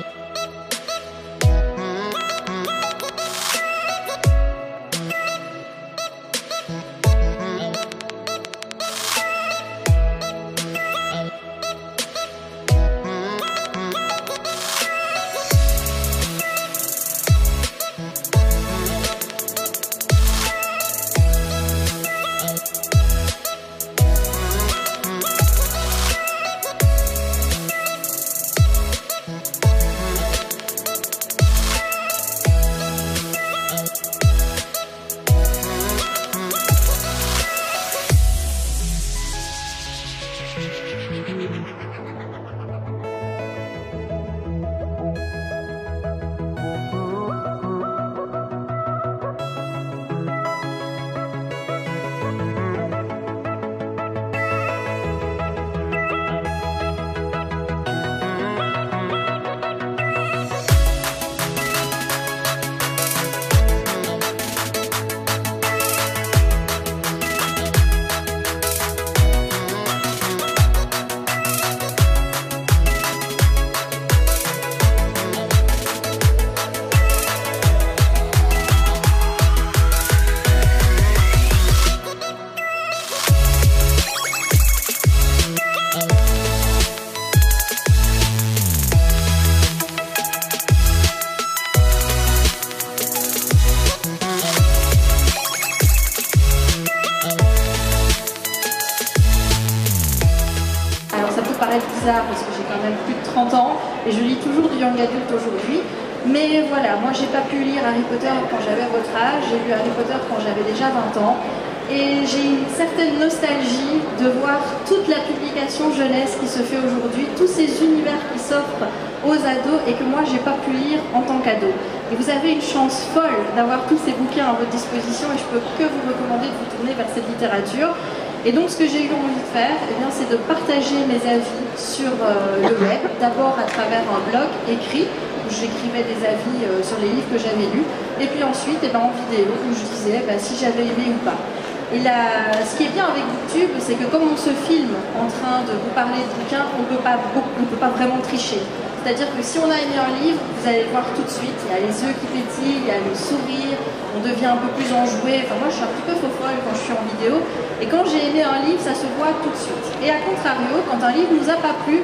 paraître bizarre parce que j'ai quand même plus de 30 ans et je lis toujours du young adult aujourd'hui. Mais voilà, moi j'ai pas pu lire Harry Potter quand j'avais votre âge, j'ai lu Harry Potter quand j'avais déjà 20 ans. Et j'ai une certaine nostalgie de voir toute la publication jeunesse qui se fait aujourd'hui, tous ces univers qui s'offrent aux ados et que moi j'ai pas pu lire en tant qu'ado. Et vous avez une chance folle d'avoir tous ces bouquins à votre disposition et je peux que vous recommander de vous tourner vers cette littérature. Et donc ce que j'ai eu envie de faire, eh bien, c'est de partager mes avis sur le web, d'abord à travers un blog écrit, où j'écrivais des avis sur les livres que j'avais lus, et puis ensuite eh ben, en vidéo, où je disais si j'avais aimé ou pas. Et là, ce qui est bien avec Booktube, c'est que comme on se filme en train de vous parler de bouquins, on ne peut pas vraiment tricher. C'est-à-dire que si on a aimé un livre, vous allez le voir tout de suite, il y a les yeux qui pétillent, il y a le sourire, on devient un peu plus enjoué. Enfin moi je suis un petit peu faux-folle quand je suis en vidéo, et quand j'ai aimé un livre, ça se voit tout de suite. Et à contrario, quand un livre ne nous a pas plu,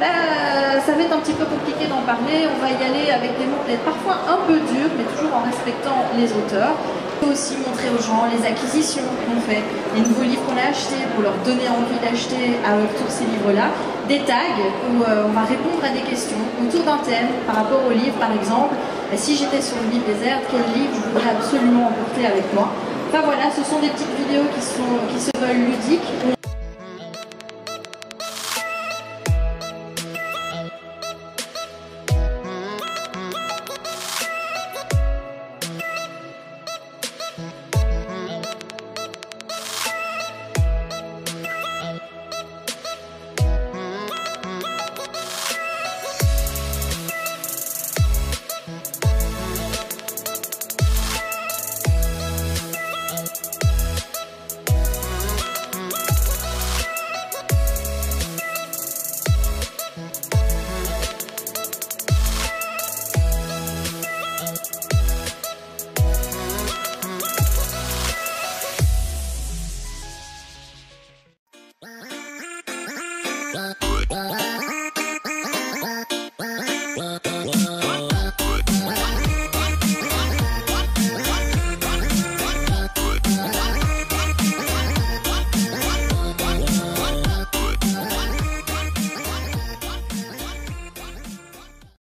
ça va être un petit peu compliqué d'en parler, on va y aller avec des mots peut-être parfois un peu durs, mais toujours en respectant les auteurs. On peut aussi montrer aux gens les acquisitions qu'on fait, les nouveaux livres qu'on a achetés pour leur donner envie d'acheter à leur tour ces livres-là, des tags où on va répondre à des questions autour d'un thème par rapport au livre par exemple. Si j'étais sur une île déserte, quel livre je voudrais absolument emporter avec moi? Enfin voilà, ce sont des petites vidéos qui se veulent ludiques.